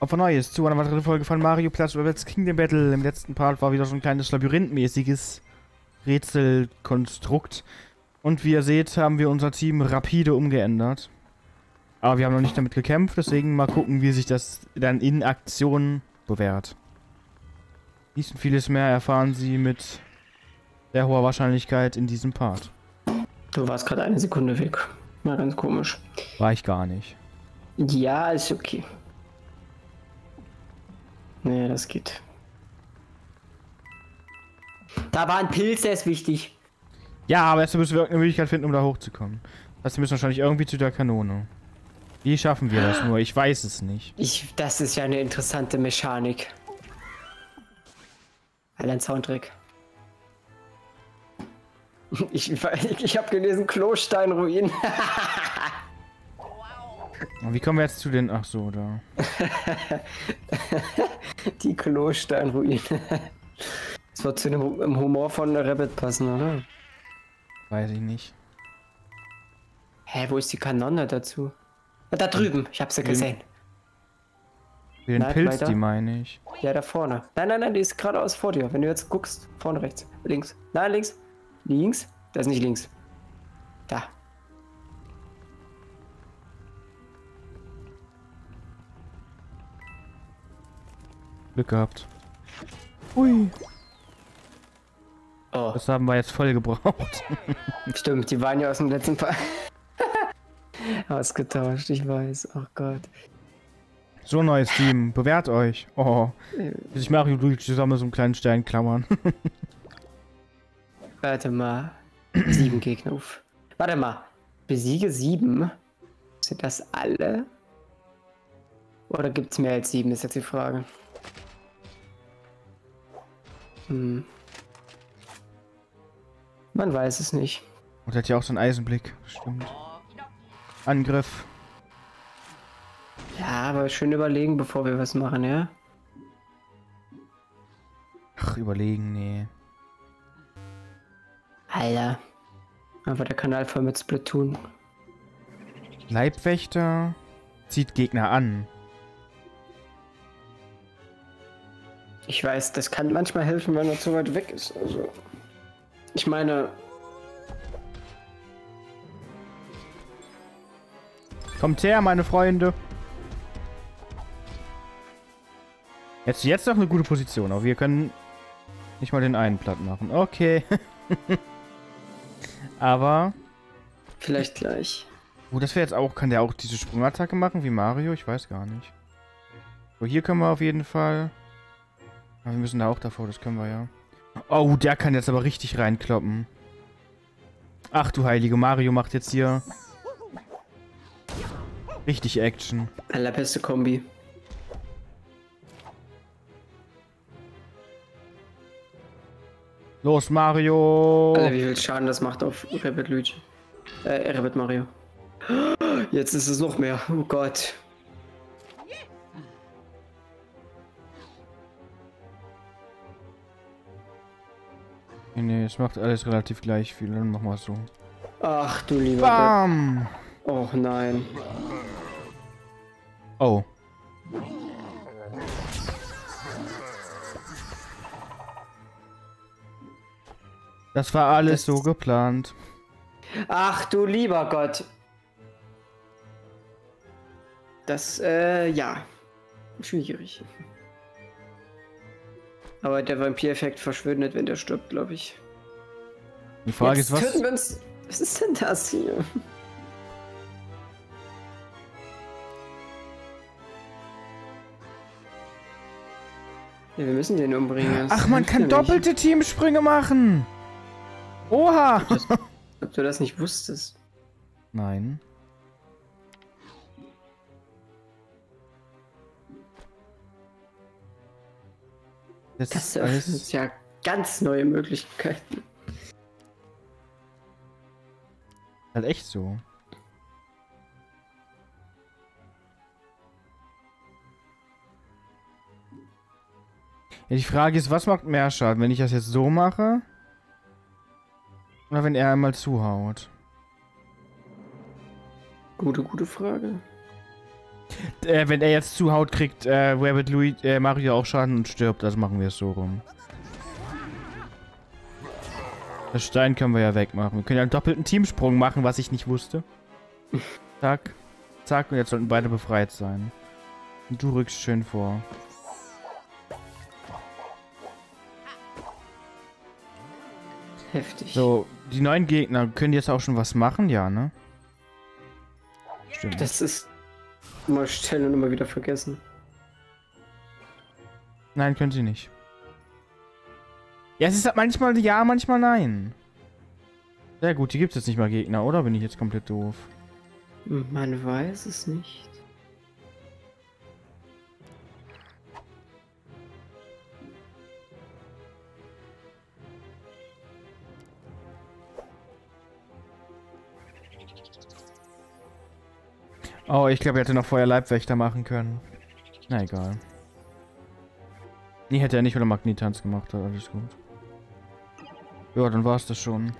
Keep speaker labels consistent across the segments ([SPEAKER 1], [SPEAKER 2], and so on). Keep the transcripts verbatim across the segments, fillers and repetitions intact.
[SPEAKER 1] Opfer Neues zu einer weiteren Folge von Mario Plus Rabbids Kingdom Battle. Im letzten Part war wieder so ein kleines labyrinthmäßiges Rätselkonstrukt. Und wie ihr seht, haben wir unser Team rapide umgeändert. Aber wir haben noch nicht damit gekämpft, deswegen mal gucken, wie sich das dann in Aktion bewährt. Dies und vieles mehr erfahren Sie mit sehr hoher Wahrscheinlichkeit in diesem Part.
[SPEAKER 2] Du warst gerade eine Sekunde weg. Mal ganz komisch.
[SPEAKER 1] War ich gar nicht.
[SPEAKER 2] Ja, ist okay. Nee, das geht. Da war ein Pilz, der ist wichtig.
[SPEAKER 1] Ja, aber erst müssen wir irgendeine Möglichkeit finden, um da hochzukommen. Das heißt, wir müssen wahrscheinlich irgendwie zu der Kanone. Wie schaffen wir das nur? Ich weiß es nicht.
[SPEAKER 2] Ich, das ist ja eine interessante Mechanik. Ein Soundtrack. Ich, ich, ich habe gelesen, Klosteinruinen.
[SPEAKER 1] Wie kommen wir jetzt zu den... Ach so, da.
[SPEAKER 2] Die Klosteinruinen. Das wird zu dem Humor von Rabbit passen, oder?
[SPEAKER 1] Weiß ich nicht.
[SPEAKER 2] Hä, wo ist die Kanone dazu? Da drüben, ich hab sie gesehen.
[SPEAKER 1] Den
[SPEAKER 2] Nein,
[SPEAKER 1] Pilz,
[SPEAKER 2] weiter.
[SPEAKER 1] die meine ich.
[SPEAKER 2] Ja, da vorne. Nein, nein, nein, die ist geradeaus vor dir. Wenn du jetzt guckst, vorne rechts, links. Nein, links. Links? Das ist nicht links. Da.
[SPEAKER 1] Glück gehabt. Ui.
[SPEAKER 2] Oh.
[SPEAKER 1] Das haben wir jetzt voll gebraucht.
[SPEAKER 2] Stimmt, die waren ja aus dem letzten Fall. Ausgetauscht, ich weiß. Oh Gott.
[SPEAKER 1] So, neues Team. Bewährt euch. Oh. Ich Mario Luigi zusammen so einen kleinen Stein klammern.
[SPEAKER 2] Warte mal. Sieben Gegner. Uff. Warte mal. Besiege sieben. Sind das alle? Oder gibt es mehr als sieben, ist jetzt die Frage. Hm. Man weiß es nicht.
[SPEAKER 1] Und hat ja auch so einen Eisenblick. Stimmt. Angriff.
[SPEAKER 2] Ja, aber schön überlegen, bevor wir was machen, ja?
[SPEAKER 1] Ach, überlegen, nee.
[SPEAKER 2] Alter. Einfach der Kanal voll mit Splatoon.
[SPEAKER 1] Leibwächter zieht Gegner an.
[SPEAKER 2] Ich weiß, das kann manchmal helfen, wenn er zu weit weg ist. Also, ich meine...
[SPEAKER 1] Kommt her, meine Freunde. Jetzt, jetzt noch eine gute Position, aber wir können nicht mal den einen platt machen. Okay. Aber...
[SPEAKER 2] Vielleicht gleich.
[SPEAKER 1] Oh, das wäre jetzt auch... Kann der auch diese Sprungattacke machen wie Mario? Ich weiß gar nicht. So, hier können wir auf jeden Fall... Aber wir müssen da auch davor, das können wir ja. Oh, der kann jetzt aber richtig reinkloppen. Ach du heilige, Mario macht jetzt hier... richtig Action.
[SPEAKER 2] Allerbeste Kombi.
[SPEAKER 1] Los, Mario!
[SPEAKER 2] Alter, wie viel Schaden das macht auf Rabbit Luigi. Äh, Rabbit Mario. Jetzt ist es noch mehr. Oh Gott.
[SPEAKER 1] Nee, nee, es macht alles relativ gleich viel. Dann machen wir es so.
[SPEAKER 2] Ach du lieber
[SPEAKER 1] Bam!
[SPEAKER 2] Gott. Oh nein.
[SPEAKER 1] Oh. Das war alles
[SPEAKER 2] Das
[SPEAKER 1] so geplant.
[SPEAKER 2] Ach du lieber Gott. Das, äh, ja. Schwierig. Aber der Vampir-Effekt verschwindet, wenn der stirbt, glaube ich.
[SPEAKER 1] Die Frage
[SPEAKER 2] Jetzt
[SPEAKER 1] ist, was...
[SPEAKER 2] töten wir uns... Was ist denn das hier? Ja, wir müssen den umbringen.
[SPEAKER 1] Ach, man kann doppelte Teamsprünge machen! Oha!
[SPEAKER 2] Ob, das, ob du das nicht wusstest.
[SPEAKER 1] Nein. Das,
[SPEAKER 2] Das
[SPEAKER 1] ist alles...
[SPEAKER 2] ist ja ganz neue Möglichkeiten.
[SPEAKER 1] Halt echt so. Ja, die Frage ist, was macht mehr Schaden, wenn ich das jetzt so mache? Oder wenn er einmal zuhaut?
[SPEAKER 2] Gute, gute Frage.
[SPEAKER 1] Äh, wenn er jetzt zuhaut, kriegt äh, Rabbit Louis, äh, Mario auch Schaden und stirbt. Also machen wir es so rum. Das Stein können wir ja wegmachen. Wir können ja einen doppelten Teamsprung machen, was ich nicht wusste. Zack. Zack. Und jetzt sollten beide befreit sein. Und du rückst schön vor.
[SPEAKER 2] Heftig.
[SPEAKER 1] So, die neuen Gegner, können die jetzt auch schon was machen? Ja, ne? Stimmt.
[SPEAKER 2] Das ist immer stellen und immer wieder vergessen.
[SPEAKER 1] Nein, können sie nicht. Ja, es ist halt manchmal ja, manchmal nein. Sehr gut, hier gibt es jetzt nicht mal Gegner, oder? Bin ich jetzt komplett doof?
[SPEAKER 2] Man weiß es nicht.
[SPEAKER 1] Oh, ich glaube, er hätte noch vorher Leibwächter machen können. Na egal. Nee, hätte er nicht, weil er Magnetanz gemacht hat. Alles gut. Ja, dann war es das schon.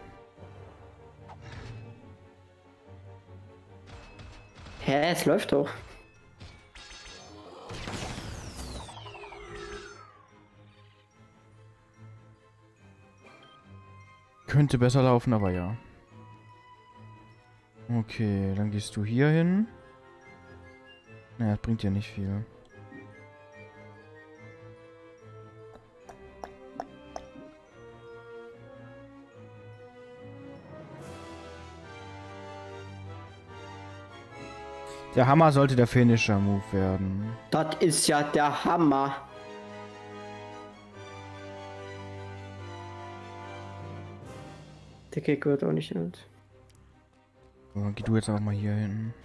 [SPEAKER 2] Hä, es läuft doch.
[SPEAKER 1] Könnte besser laufen, aber ja. Okay, dann gehst du hier hin. Naja, das bringt ja nicht viel. Der Hammer sollte der Finisher-Move werden.
[SPEAKER 2] Das ist ja der Hammer. Der Kick wird auch nicht alt.
[SPEAKER 1] So, dann geh du jetzt auch mal hier hin.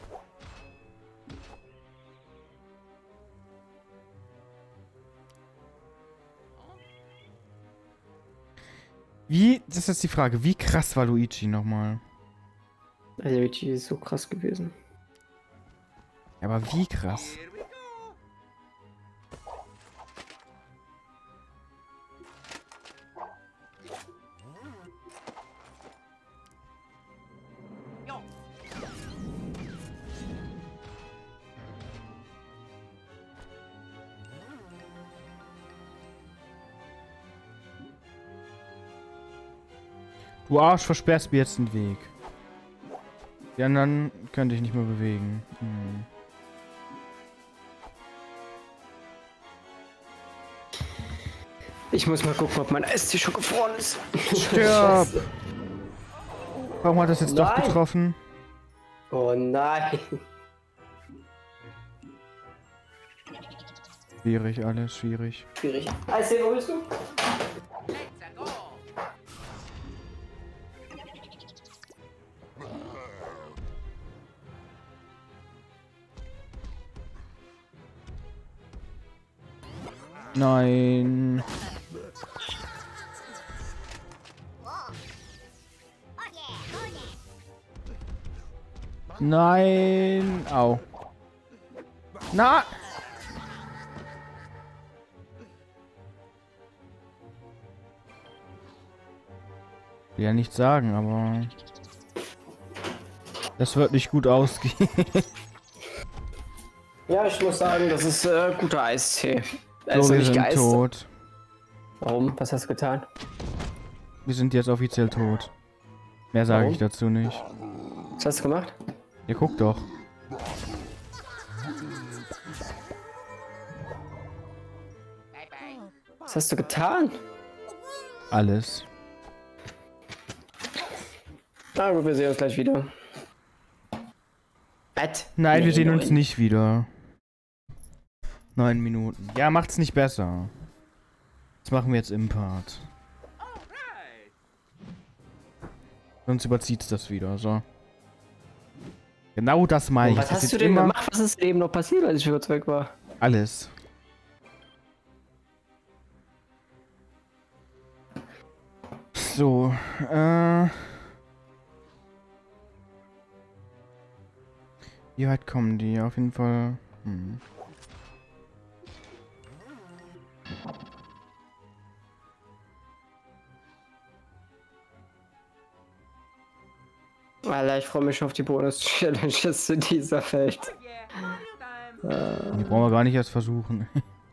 [SPEAKER 1] Wie, das ist jetzt die Frage, wie krass war Luigi nochmal?
[SPEAKER 2] Also Luigi ist so krass gewesen.
[SPEAKER 1] Ja, aber wie krass? Du Arsch, versperrst mir jetzt den Weg. Die anderen könnte ich nicht mehr bewegen. Hm.
[SPEAKER 2] Ich muss mal gucken, ob mein Eistee schon gefroren ist.
[SPEAKER 1] Stirb! Warum hat das jetzt doch
[SPEAKER 2] Nein.
[SPEAKER 1] getroffen?
[SPEAKER 2] Oh nein.
[SPEAKER 1] Schwierig alles, schwierig.
[SPEAKER 2] Schwierig. Eistee, wo bist du?
[SPEAKER 1] Nein. Nein. Au. Na. Will ja nichts sagen, aber das wird nicht gut ausgehen.
[SPEAKER 2] Ja, ich muss sagen, das ist äh, guter Eistee.
[SPEAKER 1] So, wir sind tot.
[SPEAKER 2] Warum? Was hast du getan?
[SPEAKER 1] Wir sind jetzt offiziell tot. Mehr sage
[SPEAKER 2] Warum?
[SPEAKER 1] ich dazu nicht.
[SPEAKER 2] Was hast du gemacht?
[SPEAKER 1] Ihr guckt doch.
[SPEAKER 2] Was hast du getan?
[SPEAKER 1] Alles.
[SPEAKER 2] Na gut, wir sehen uns gleich wieder. Bett.
[SPEAKER 1] Nein,
[SPEAKER 2] Nee,
[SPEAKER 1] wir sehen uns
[SPEAKER 2] neun.
[SPEAKER 1] nicht wieder. Neun Minuten. Ja, macht's nicht besser. Das machen wir jetzt im Part. Sonst überzieht's das wieder, so. Genau das meine
[SPEAKER 2] Und
[SPEAKER 1] ich.
[SPEAKER 2] was
[SPEAKER 1] Das
[SPEAKER 2] hast
[SPEAKER 1] ist
[SPEAKER 2] du
[SPEAKER 1] jetzt
[SPEAKER 2] denn
[SPEAKER 1] immer
[SPEAKER 2] gemacht? Was ist denn eben noch passiert, als ich kurz weg war?
[SPEAKER 1] alles. So, äh... wie weit kommen die? Auf jeden Fall... Hm.
[SPEAKER 2] Alter, ich freue mich schon auf die Bonus-Challenges zu dieser Welt. Äh,
[SPEAKER 1] Die brauchen wir gar nicht erst versuchen.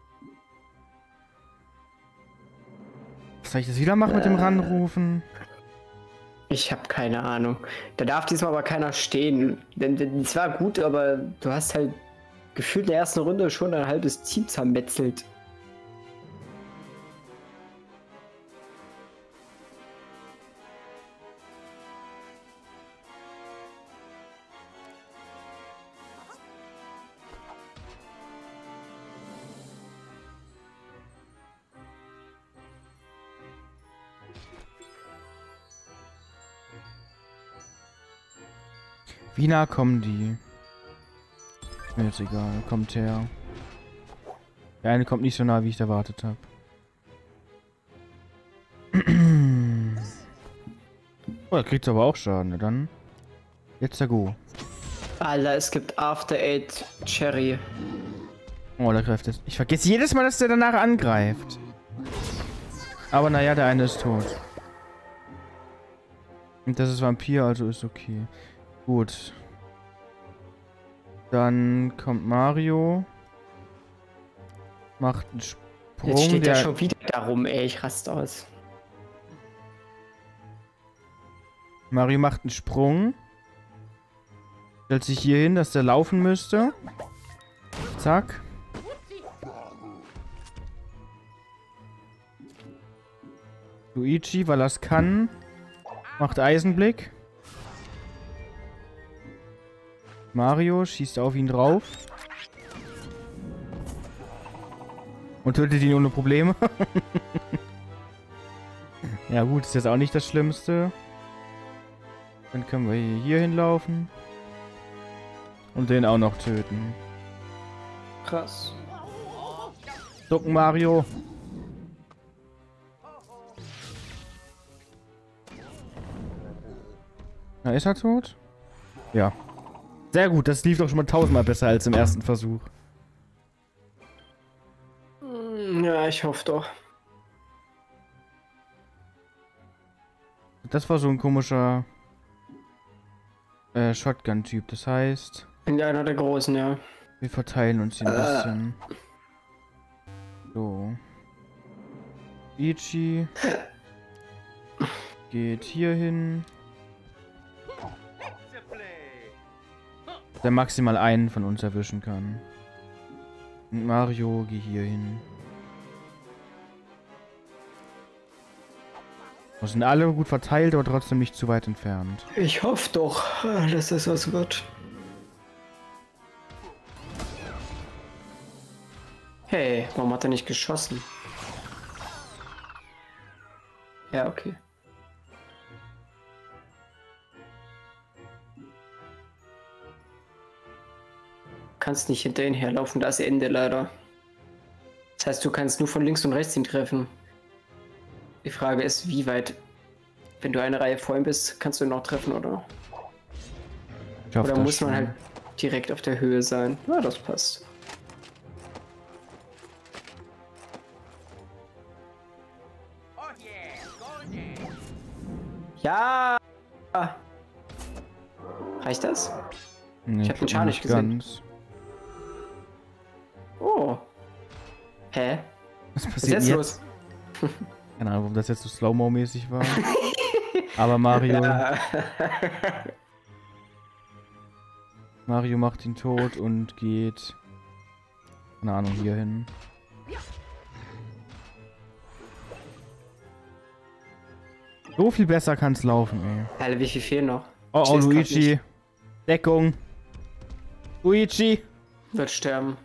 [SPEAKER 1] Was soll ich das wieder machen mit dem Ranrufen?
[SPEAKER 2] ich habe keine Ahnung. Da darf diesmal aber keiner stehen. Denn, denn es war gut, aber du hast halt gefühlt in der ersten Runde schon ein halbes Team zermetzelt.
[SPEAKER 1] Wie nah kommen die? Ist mir jetzt egal, kommt her. Der eine kommt nicht so nah, wie ich erwartet habe. Oh, da kriegt's aber auch Schaden, ne? Dann jetzt der Go.
[SPEAKER 2] Alter, es gibt After Eight Cherry.
[SPEAKER 1] Oh, da greift es. Ich vergesse jedes Mal, dass der danach angreift. Aber naja, der eine ist tot. Und das ist Vampir, also ist okay. Gut. Dann kommt Mario. Macht einen Sprung.
[SPEAKER 2] Jetzt steht
[SPEAKER 1] der
[SPEAKER 2] der schon wieder da rum, ey. Ich raste aus.
[SPEAKER 1] Mario macht einen Sprung. Stellt sich hier hin, dass der laufen müsste. Zack. Luigi, weil er es kann, macht Eisenblick. Mario schießt auf ihn drauf. Und tötet ihn ohne Probleme. Ja gut, ist jetzt auch nicht das Schlimmste. Dann können wir hier hinlaufen. Und den auch noch töten.
[SPEAKER 2] Krass.
[SPEAKER 1] Ducken, Mario. Na, ist er tot? Ja. Sehr gut, das lief doch schon mal tausendmal besser als im ersten Versuch.
[SPEAKER 2] Ja, ich hoffe doch.
[SPEAKER 1] Das war so ein komischer äh, Shotgun-Typ. Das heißt,
[SPEAKER 2] Bin ja einer der Großen, ja.
[SPEAKER 1] wir verteilen uns hier ein
[SPEAKER 2] Äh.
[SPEAKER 1] bisschen. So. Ichi geht hier hin. Der maximal einen von uns erwischen kann. Und Mario, geh hier hin. Wir sind alle gut verteilt, aber trotzdem nicht zu weit entfernt.
[SPEAKER 2] Ich hoffe doch, dass das was wird. Hey, warum hat er nicht geschossen? Ja, okay. Du kannst nicht hinter ihn herlaufen, da ist Ende leider. Das heißt, du kannst nur von links und rechts ihn treffen. Die Frage ist, wie weit, wenn du eine Reihe vor ihm bist, kannst du ihn noch treffen, oder?
[SPEAKER 1] Schafft
[SPEAKER 2] Oder
[SPEAKER 1] das
[SPEAKER 2] muss man
[SPEAKER 1] schon.
[SPEAKER 2] halt direkt auf der Höhe sein? Ja, das passt. Ja! Reicht das?
[SPEAKER 1] Nee,
[SPEAKER 2] Ich hab den
[SPEAKER 1] glaub
[SPEAKER 2] Schaden nicht gesehen.
[SPEAKER 1] ganz.
[SPEAKER 2] Oh. Hä?
[SPEAKER 1] Was
[SPEAKER 2] Was ist
[SPEAKER 1] passiert
[SPEAKER 2] jetzt
[SPEAKER 1] jetzt?
[SPEAKER 2] los?
[SPEAKER 1] Keine Ahnung, warum das jetzt so Slow-Mo-mäßig war. Aber Mario...
[SPEAKER 2] Ja.
[SPEAKER 1] Mario macht ihn tot und geht... Keine Ahnung, hier hin. So viel besser kann's laufen, ey.
[SPEAKER 2] Alter, wie viel fehlen noch?
[SPEAKER 1] Oh,
[SPEAKER 2] Ich
[SPEAKER 1] oh,
[SPEAKER 2] seh's grad
[SPEAKER 1] Luigi.
[SPEAKER 2] nicht.
[SPEAKER 1] Deckung. Luigi.
[SPEAKER 2] Wird sterben.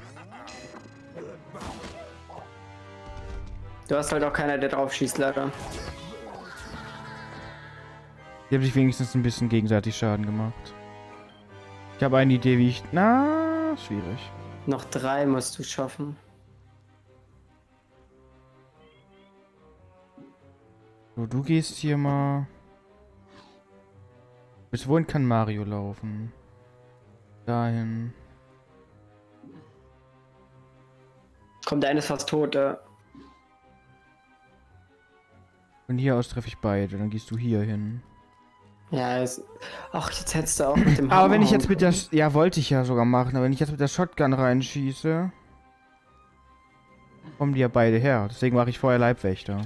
[SPEAKER 2] Du hast halt auch keiner, der drauf schießt, leider.
[SPEAKER 1] Die haben sich wenigstens ein bisschen gegenseitig Schaden gemacht. Ich habe eine Idee, wie ich... Na, schwierig.
[SPEAKER 2] Noch drei musst du schaffen.
[SPEAKER 1] So, du gehst hier mal... Bis wohin kann Mario laufen? Dahin.
[SPEAKER 2] Kommt, der eine ist fast tot, ja.
[SPEAKER 1] Von hier aus treffe ich beide. Dann gehst du hier hin.
[SPEAKER 2] Ja, es, ach, jetzt hättest du auch mit dem
[SPEAKER 1] Aber wenn ich
[SPEAKER 2] hauen
[SPEAKER 1] jetzt mit der...
[SPEAKER 2] können.
[SPEAKER 1] Ja, wollte ich ja sogar machen, aber wenn ich jetzt mit der Shotgun reinschieße... kommen die ja beide her. Deswegen mache ich vorher Leibwächter.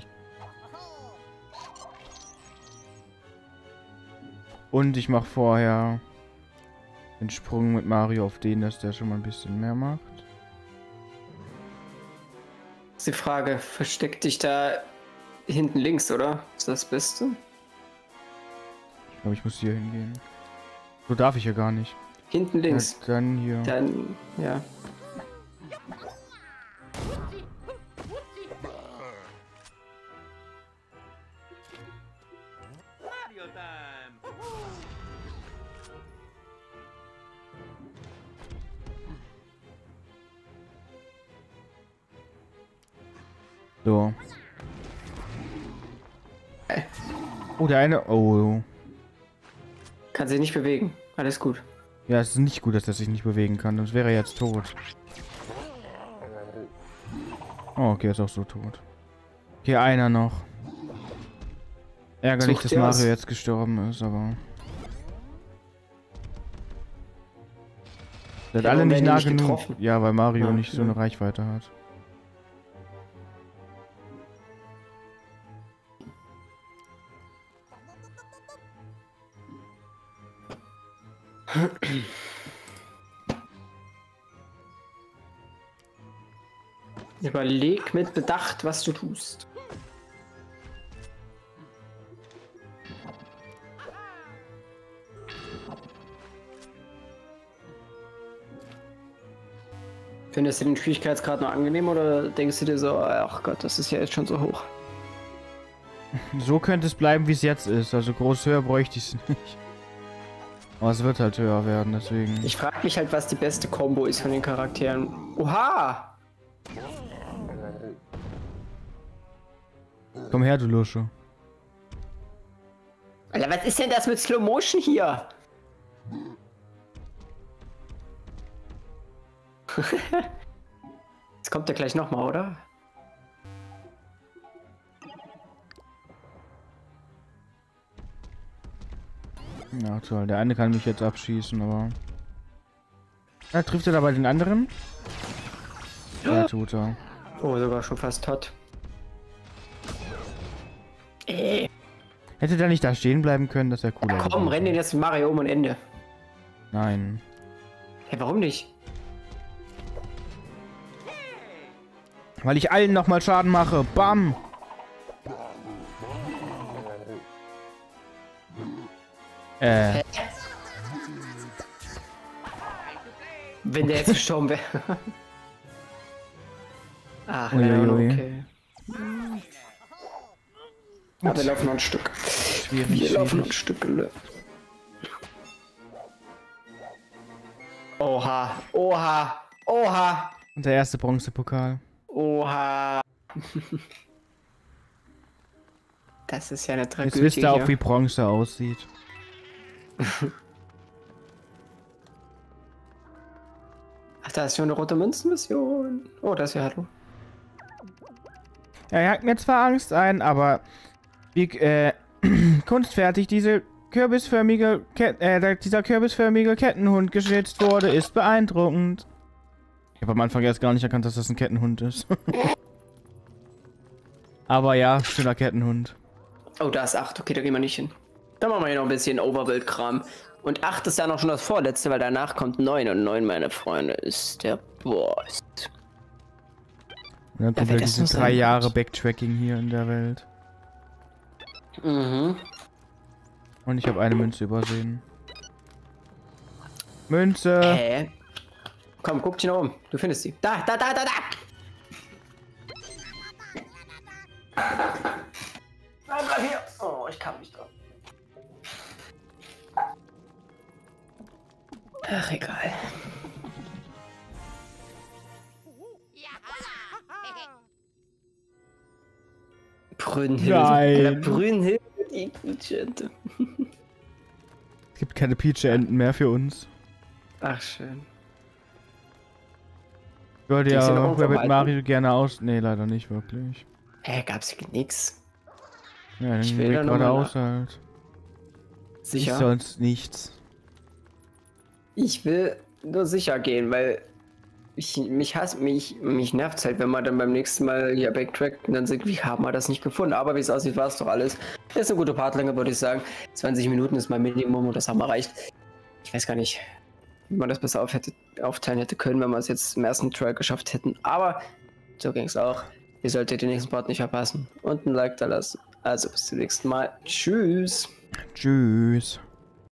[SPEAKER 1] Und ich mache vorher den Sprung mit Mario auf den, dass der schon mal ein bisschen mehr macht.
[SPEAKER 2] Ist die Frage, versteck dich da hinten links, oder? Ist das Beste?
[SPEAKER 1] Ich glaube, ich muss hier hingehen. So darf ich ja gar nicht.
[SPEAKER 2] Hinten links.
[SPEAKER 1] Ja, dann hier.
[SPEAKER 2] Dann, ja.
[SPEAKER 1] So. Oh, der eine... Oh.
[SPEAKER 2] Kann sich nicht bewegen. Alles gut.
[SPEAKER 1] Ja, es ist nicht gut, dass er sich nicht bewegen kann. Sonst wäre er jetzt tot. Oh, okay, er ist auch so tot. Okay, einer noch. Ärgerlich,
[SPEAKER 2] Such
[SPEAKER 1] dass
[SPEAKER 2] dir
[SPEAKER 1] Mario
[SPEAKER 2] aus.
[SPEAKER 1] jetzt gestorben ist, aber... Der hat
[SPEAKER 2] Ja,
[SPEAKER 1] alle
[SPEAKER 2] warum
[SPEAKER 1] nicht
[SPEAKER 2] werden die
[SPEAKER 1] nah
[SPEAKER 2] nicht
[SPEAKER 1] genug.
[SPEAKER 2] getroffen?
[SPEAKER 1] Ja, weil Mario
[SPEAKER 2] Ja,
[SPEAKER 1] nicht so
[SPEAKER 2] ja.
[SPEAKER 1] eine Reichweite hat.
[SPEAKER 2] Überleg mit Bedacht, was du tust. Findest du den Schwierigkeitsgrad noch angenehm oder denkst du dir so, ach Gott, das ist ja jetzt schon so hoch?
[SPEAKER 1] So könnte es bleiben, wie es jetzt ist. Also groß höher bräuchte ich es nicht. Aber es wird halt höher werden, deswegen.
[SPEAKER 2] Ich frage mich halt, was die beste Combo ist von den Charakteren. Oha!
[SPEAKER 1] Komm her, du Lusche.
[SPEAKER 2] Alter, was ist denn das mit Slow Motion hier? Jetzt kommt der gleich nochmal, oder?
[SPEAKER 1] Ja, toll. Der eine kann mich jetzt abschießen, aber... Ja, trifft er dabei den anderen? Ja, tut er.
[SPEAKER 2] Oh, sogar schon fast tot. Äh,
[SPEAKER 1] Hätte der nicht da stehen bleiben können, das wäre cooler.
[SPEAKER 2] komm,
[SPEAKER 1] gewesen.
[SPEAKER 2] renn den jetzt mit Mario um und Ende.
[SPEAKER 1] Nein.
[SPEAKER 2] Hey, warum nicht?
[SPEAKER 1] Weil ich allen nochmal Schaden mache. Bam! Äh,
[SPEAKER 2] Wenn der jetzt gestorben wäre. Ach, ja,
[SPEAKER 1] Uiuiui.
[SPEAKER 2] okay. Aber wir laufen noch ein Stück.
[SPEAKER 1] schwierig,
[SPEAKER 2] Wir laufen noch ein
[SPEAKER 1] schwierig.
[SPEAKER 2] Stück. Gele- Oha, oha, oha,
[SPEAKER 1] Und der erste Bronzepokal.
[SPEAKER 2] oha. Das ist ja eine Tragödie.
[SPEAKER 1] Jetzt wisst ihr auch,
[SPEAKER 2] hier.
[SPEAKER 1] wie Bronze aussieht.
[SPEAKER 2] Ach, da ist schon eine rote Münzenmission. Oh, das ist ja hallo.
[SPEAKER 1] Er jagt mir zwar Angst ein, aber wie äh, kunstfertig diese kürbisförmige Ket äh, dieser kürbisförmige Kettenhund geschnitzt wurde, ist beeindruckend. Ich habe am Anfang erst gar nicht erkannt, dass das ein Kettenhund ist. Aber ja, schöner Kettenhund.
[SPEAKER 2] Oh, da ist acht. Okay, da gehen wir nicht hin. Dann machen wir hier noch ein bisschen Overworld-Kram. Und acht ist dann auch schon das vorletzte, weil danach kommt neun. Und neun, meine Freunde, ist der Boss.
[SPEAKER 1] Und dann kommt
[SPEAKER 2] wer
[SPEAKER 1] ja
[SPEAKER 2] das
[SPEAKER 1] diese
[SPEAKER 2] nur
[SPEAKER 1] drei
[SPEAKER 2] sein
[SPEAKER 1] Jahre
[SPEAKER 2] wird.
[SPEAKER 1] Backtracking hier in der Welt.
[SPEAKER 2] Mhm.
[SPEAKER 1] Und ich habe eine Münze übersehen. Münze!
[SPEAKER 2] Hä? Komm, guck dich nach oben. Du findest sie. Da, da, da, da, da! Nein, bleib hier! Oh, ich kann nicht drauf. Ach, egal. Brünnhilde.
[SPEAKER 1] Nein.
[SPEAKER 2] Alter, Brünnhilde, die Gutschente.
[SPEAKER 1] Es gibt keine Peach-Enten mehr für uns.
[SPEAKER 2] Ach, schön.
[SPEAKER 1] Ich würde
[SPEAKER 2] Die
[SPEAKER 1] ja
[SPEAKER 2] sind auch
[SPEAKER 1] Rabbit
[SPEAKER 2] verwalten.
[SPEAKER 1] Mario gerne aus... Nee, leider nicht wirklich.
[SPEAKER 2] Hä, gab's hier nix?
[SPEAKER 1] Ja,
[SPEAKER 2] Ich
[SPEAKER 1] den
[SPEAKER 2] will
[SPEAKER 1] Weg
[SPEAKER 2] da noch mal
[SPEAKER 1] geradeaus halt.
[SPEAKER 2] Sicher?
[SPEAKER 1] Ich sonst nichts.
[SPEAKER 2] Ich will nur sicher gehen, weil ich, mich hasst, mich, mich nervt halt, wenn man dann beim nächsten Mal hier backtrackt und dann sagt, wie haben wir das nicht gefunden? Aber wie es aussieht, war es doch alles. Das ist eine gute Partlänge, würde ich sagen. zwanzig Minuten ist mein Minimum und das haben wir erreicht. Ich weiß gar nicht, wie man das besser auf hätte, aufteilen hätte können, wenn wir es jetzt im ersten Try geschafft hätten. Aber so ging es auch. Ihr solltet den nächsten Part nicht verpassen und ein Like da lassen. Also bis zum nächsten Mal. Tschüss.
[SPEAKER 1] Tschüss.